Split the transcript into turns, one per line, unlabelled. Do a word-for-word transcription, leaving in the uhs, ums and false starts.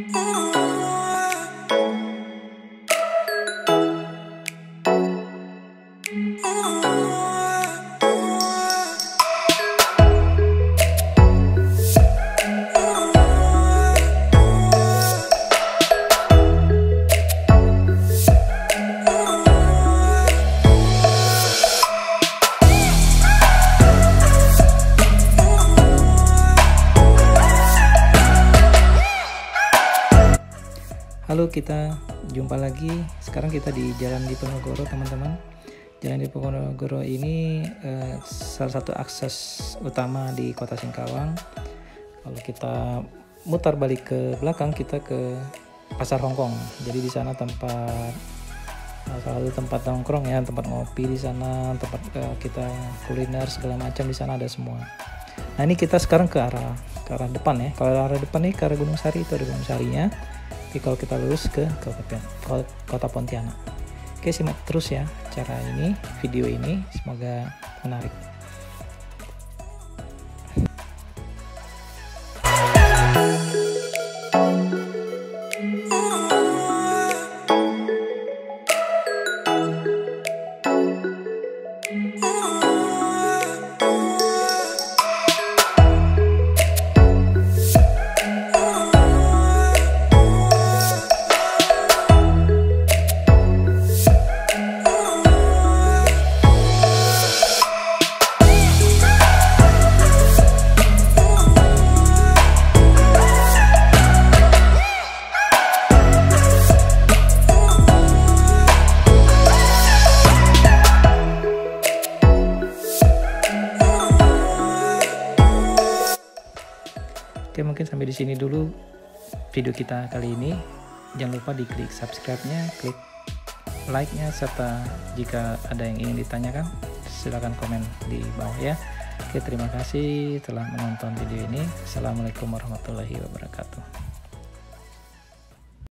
Halo, kita jumpa lagi. Sekarang kita di Jalan Diponegoro, teman-teman. Jalan Diponegoro ini eh, salah satu akses utama di Kota Singkawang. Kalau kita mutar balik ke belakang, kita ke Pasar Hongkong. Jadi di sana tempat salah satu tempat nongkrong ya, tempat ngopi di sana, tempat eh, kita kuliner segala macam di sana ada semua. Nah, ini kita sekarang ke arah ke arah depan ya. Kalau arah depan nih ke arah Gunung Sari, itu ada Gunung Sarinya. Tapi kalau kita lurus ke Kota Pontianak. Oke, simak terus ya cara ini, video ini, semoga menarik. Oke, mungkin sampai di sini dulu video kita kali ini. Jangan lupa diklik subscribe-nya, klik like-nya, serta jika ada yang ingin ditanyakan silahkan komen di bawah ya. Oke, terima kasih telah menonton video ini. Assalamualaikum warahmatullahi wabarakatuh.